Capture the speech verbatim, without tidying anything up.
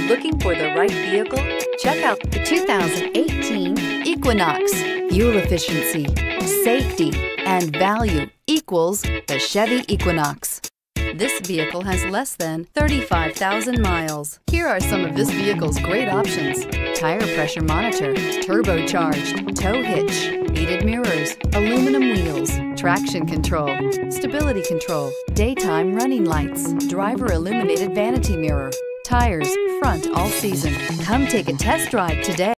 Looking for the right vehicle? Check out the two thousand eighteen Equinox. Fuel efficiency, safety, and value equals the Chevy Equinox. This vehicle has less than thirty-five thousand miles. Here are some of this vehicle's great options: tire pressure monitor, turbocharged, tow hitch, heated mirrors, aluminum wheels, traction control, stability control, daytime running lights, driver illuminated vanity mirror, tires front all season. Come take a test drive today.